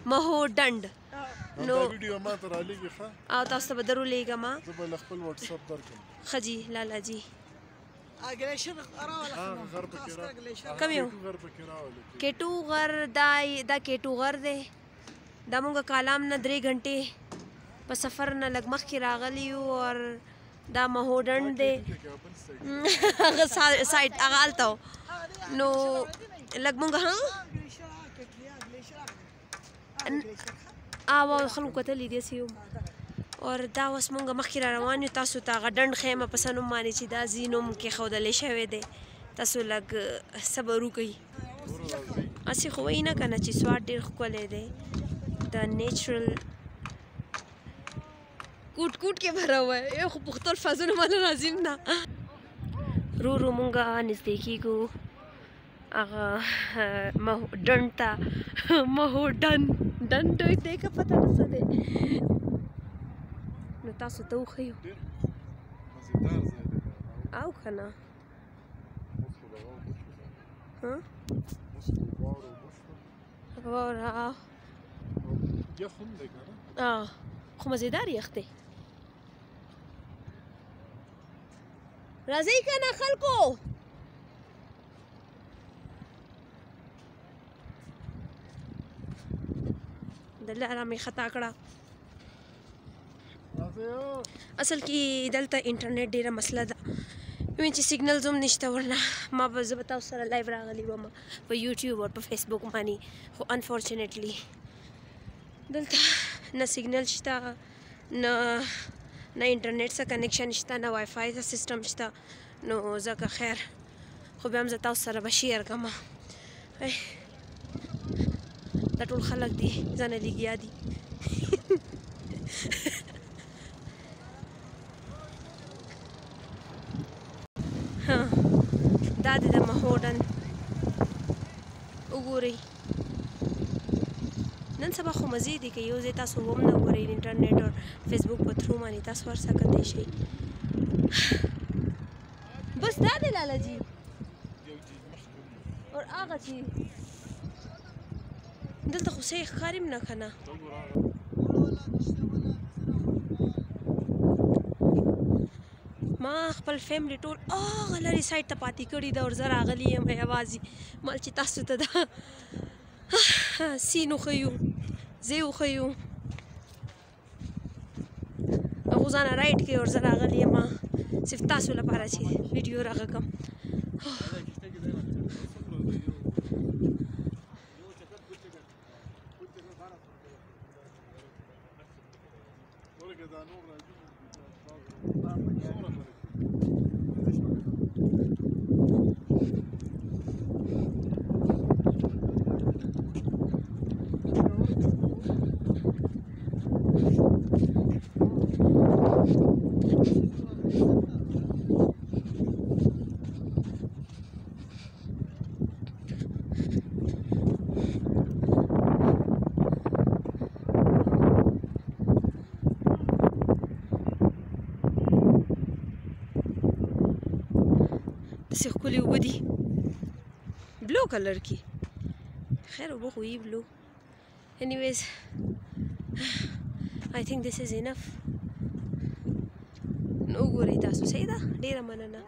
مهو ډنډ نو دا ویډیو ما ته رالیږي ښه او تاسو ته به درولېږم زه به له خپل وټساپ درکړم ښه جي لالا جي غر پکې کوم یو غر پکې راولې کېټو غر دا کېټو غر دی دا مونږ کالام نه 3 غنټې په سفر نه لږ مخکې راغلي یو اور دا مهو ډنډ دی هغه سایډ هغه هلته نو لږ مونږ او خلکو کتلي داسې یو اور دا اوس مونږ مخکې را روان یو تاسو ته هغه ډنډ ښیم په څه نوم باندې چې دا ځي نوم کېښودلی شوی دی تاسو لږ صبر وکئ هسې خو وایي نه که نه چې سوات ډېر ښکلی دی د نیچرل کوټ کوټ کې به راوایي خو پښتو الفاظونه ماله راځي نه رو رو مونږ نږدې کېږو هغه ډنډ ته مهو ډنډ دی که پته نه څه دی نو تاسو ته وښیو او که نه واوره خو مزیدار یخ دی راځئ که نه خلکو د لاره مې خطا کړه اصل کې دلته انټرنیټ ډېره مسله ده وایي چې سیګنلز هم نشته ورنه ما به زه به تاسو سره لایو راغلی وم په یوټیوب او په فیسبوک باندې خو انفارچونیټلی دلته نه سیګنل شته نه انټرنیټ سره کنیکشن شته نه وای فای سیسټم شته نو ځکه خیر خو بیا هم زه تاسو سره به شیر کړم دا ټول خلک دي ځانه لګیا دي دا دی د مهو ډنډ وګورئ نن سبا خو مزې دي که یو ځای تاسو هم نه ګورئ انټرنیټ او فیسبوک په تھرو باندې تاسو ورسره کتلی شئ بس دا دی لالا جي اور هغه چې دلته خو صحیح ښکاري هم نه که نه ما خپل فیملی ټول هغه لرې سایډ ته پاتې کړي ده او زه راغلی یم یوازې مال چې تاسو ته دا سین وښیو ځای وښیو هغو ځانه رایډ کوي او زه راغلی یم صرف تاسو لپاره چې ویډیو راغږم داسې ښکلې اوبه دي بلو کلر کې خیر اوبه خو یي بلو anyways I think this is enough نو وګورئ تاسو صحیح ده ډېره مننه